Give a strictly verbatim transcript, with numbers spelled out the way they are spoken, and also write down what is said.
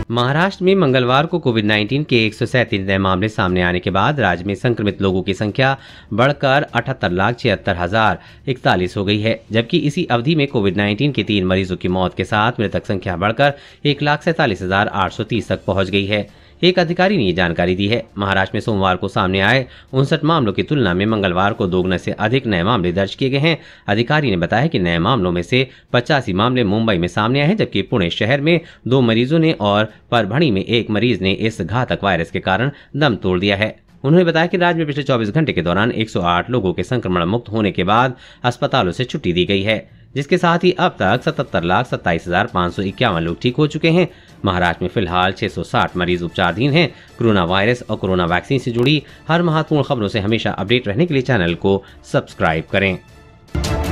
महाराष्ट्र में मंगलवार को कोविड उन्नीस के एक सौ सैंतीस नए मामले सामने आने के बाद राज्य में संक्रमित लोगों की संख्या बढ़कर अठहत्तर लाख छिहत्तर हजार इकतालीस हो गई है, जबकि इसी अवधि में कोविड उन्नीस के तीन मरीजों की मौत के साथ मृतक संख्या बढ़कर एक लाख सैंतालीस हजार आठ सौ तीस तक पहुंच गई है। एक अधिकारी ने ये जानकारी दी है। महाराष्ट्र में सोमवार को सामने आए उनसठ मामलों की तुलना में मंगलवार को दोगुने से अधिक नए मामले दर्ज किए गए हैं। अधिकारी ने बताया कि नए मामलों में से पचासी मामले मुंबई में सामने आए हैं, जबकि पुणे शहर में दो मरीजों ने और परभणी में एक मरीज ने इस घातक वायरस के कारण दम तोड़ दिया है। उन्होंने बताया कि राज्य में पिछले चौबीस घंटे के दौरान एक सौ आठ लोगों के संक्रमण मुक्त होने के बाद अस्पतालों से छुट्टी दी गई है, जिसके साथ ही अब तक सतहत्तर लाख सत्ताईस हजार पाँच सौ इक्यावन लोग ठीक हो चुके हैं। महाराष्ट्र में फिलहाल छह सौ साठ मरीज उपचाराधीन हैं। कोरोना वायरस और कोरोना वैक्सीन से जुड़ी हर महत्वपूर्ण खबरों से हमेशा अपडेट रहने के लिए चैनल को सब्सक्राइब करें।